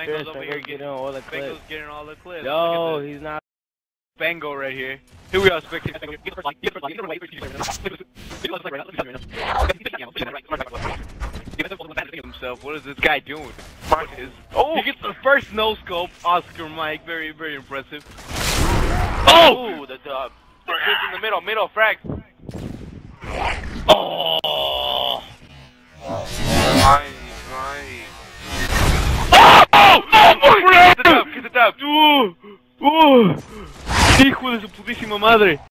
Spengo's over here getting all the clips. Spengo's getting all the clips. Yo, he's not. Spengo right here. Here we are, spectating himself. What is this guy doing? Oh, he gets the first no scope. Oscar Mike, very, very impressive. Oh, the in the middle frag. Oh. Right. Get the dub. Hijo de su putísima madre.